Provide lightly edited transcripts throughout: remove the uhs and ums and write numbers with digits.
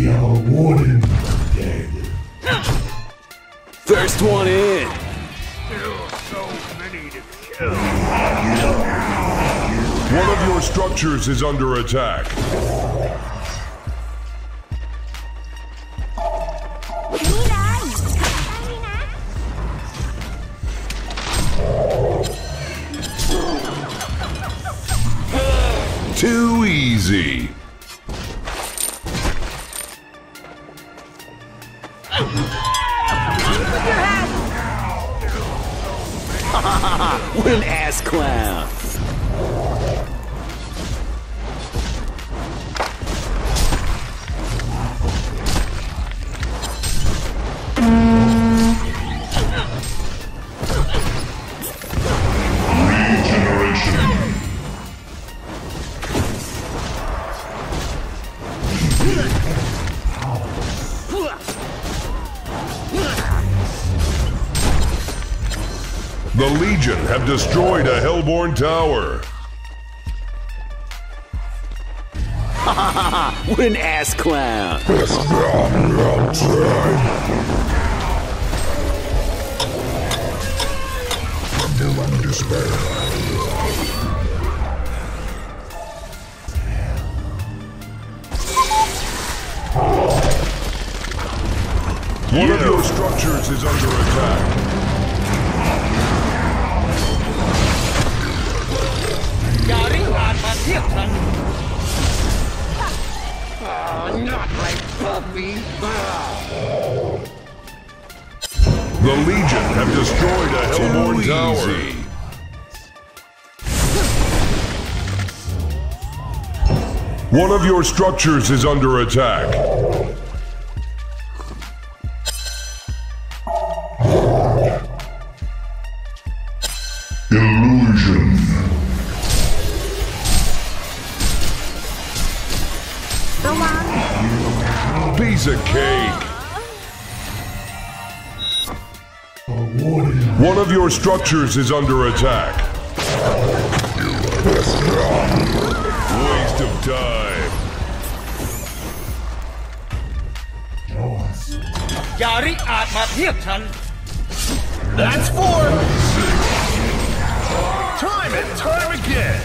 are warning dead. First one in. Still so many to kill. One of your structures is under attack. Too easy. What an ass clown. The Legion have destroyed a Hellborn tower. What an ass clown. One of your structures is under attack. Not like Puppy. The Legion have destroyed a Hellborn tower. One of your structures is under attack. Illusion. Piece of cake. Warning. One of your structures is under attack. Waste of time. อย่าริอาจมาเทียบฉัน That's four. Time and time again.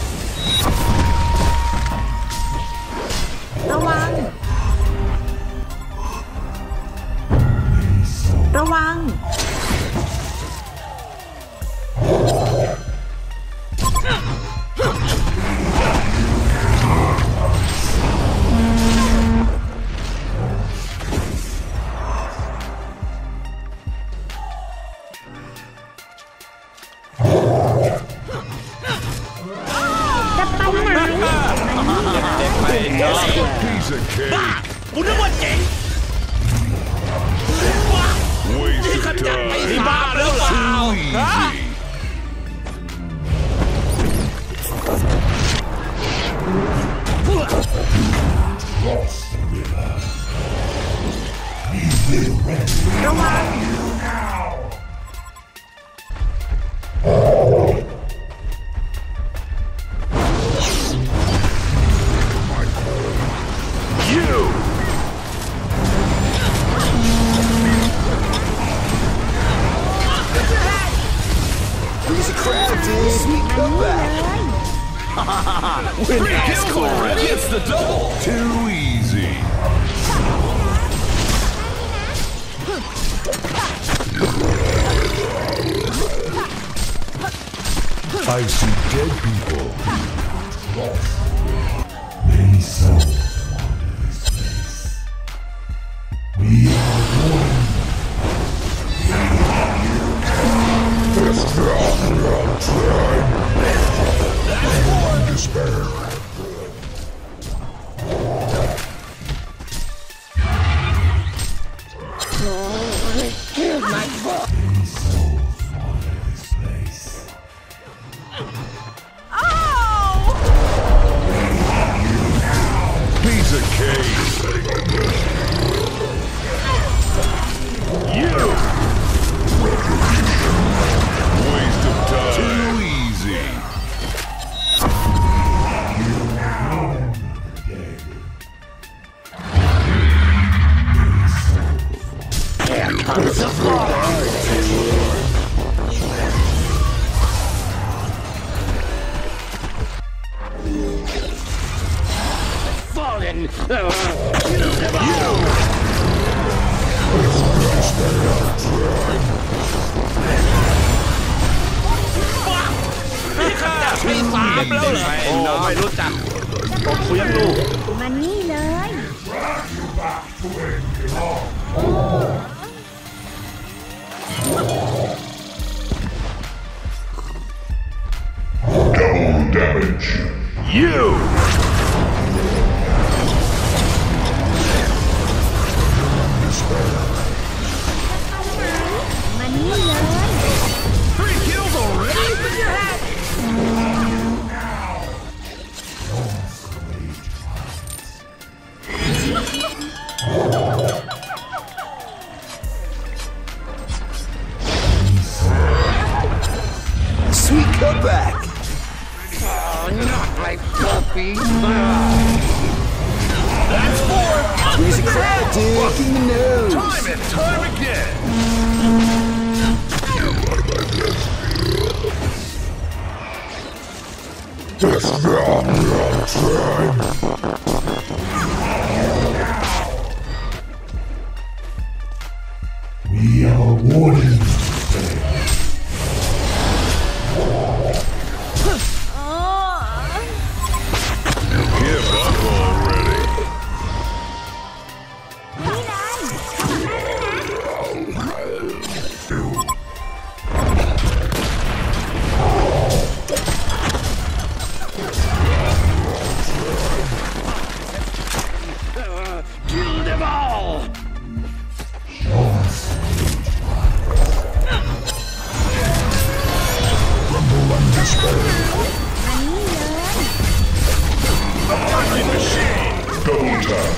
ระวัง ระวัง จะไปไหน Piece of cake. กูนึกว่าเจ๋ง Waste of ไอ้ time. บ้าหรือเปล่า Too easy. Cross the river. We will rescue ระวัง you now. You. He's a crowd, dude. Sweet comeback. What an ass clown. Gets the double. Too easy. I see dead people. Many souls wander this place. We are warning. Despair. Many souls wander this place. Piece of cake. You. Waste of time. Too easy. บแล้วเหรอโอ้ไม่รู้จักตบกูยังลูกมานี่เลย Double damage. You! มานี่เลย Three kills already? Sweet comeback. Not like Dopey. That's four. He's a crowd, dude. In the nose. Time and time again. We are warning. Give up already. นี่เลย Kill them all. Rumble and despair. มานี่เลย Double tap.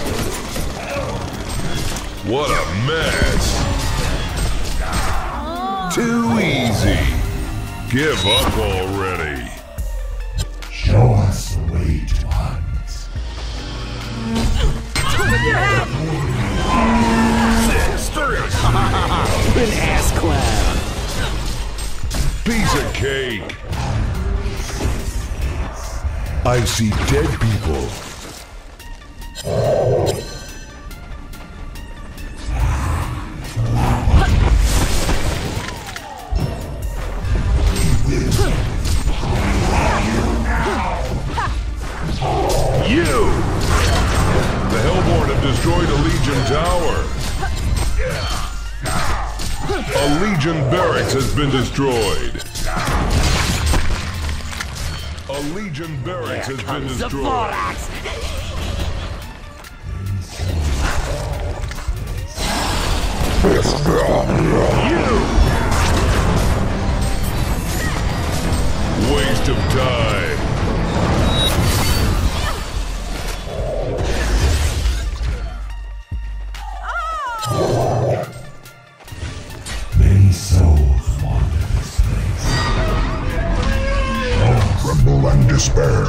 What a mess. Too easy. Give up already. Show us the way to hunt. What an ass clown. Piece of cake. I see dead people. You! The Hellborn have destroyed a Legion tower. A Legion barracks has been destroyed. A Legion barracks has been destroyed. Waste of time. Many souls wander this place. Rumble and despair.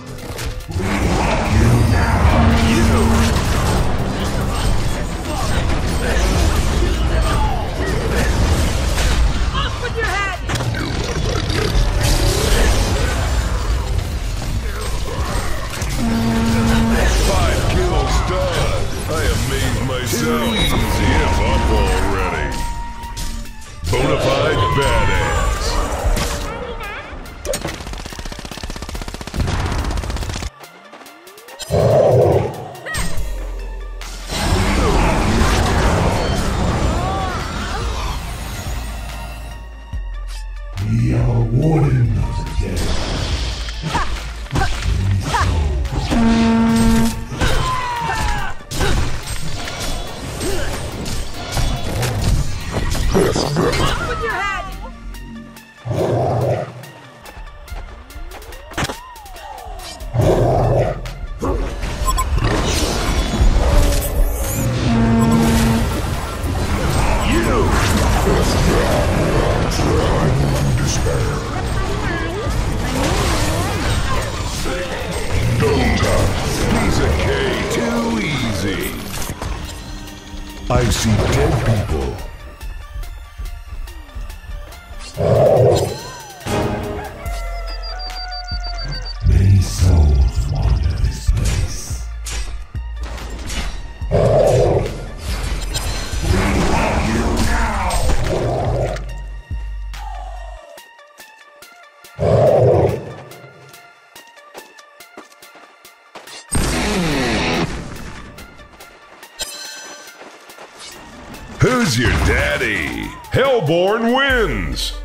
Five kill stud. I amaze myself. Give up already. Bonafide badass. We are warning of the dead. Piece of cake. Too easy. I see dead people. Many souls wander this place. Who's your daddy? Hellborn wins!